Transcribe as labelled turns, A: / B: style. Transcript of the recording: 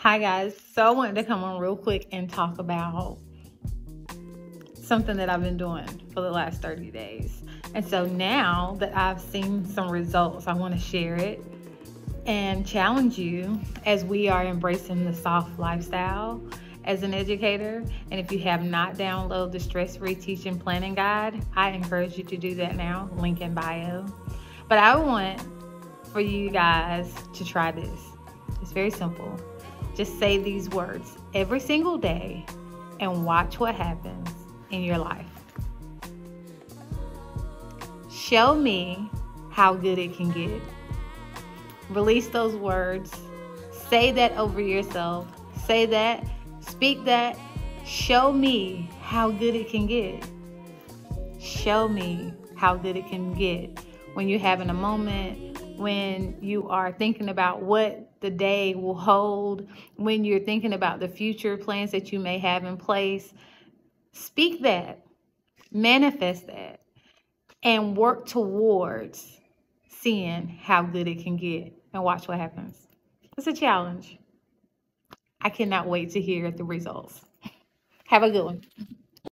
A: Hi guys, so I wanted to come on real quick and talk about something that I've been doing for the last 30 days. And so now that I've seen some results, I want to share it and challenge you as we are embracing the soft lifestyle as an educator. And if you have not downloaded the Stress-Free Teaching Planning Guide, I encourage you to do that now, link in bio. But I want for you guys to try this. It's very simple. Just say these words every single day and watch what happens in your life. Show me how good it can get. Release those words. Say that over yourself. Say that. Speak that. Show me how good it can get. Show me how good it can get. When you're having a moment, when you are thinking about what the day will hold, when you're thinking about the future plans that you may have in place, speak that, manifest that, and work towards seeing how good it can get and watch what happens. It's a challenge. I cannot wait to hear the results. Have a good one.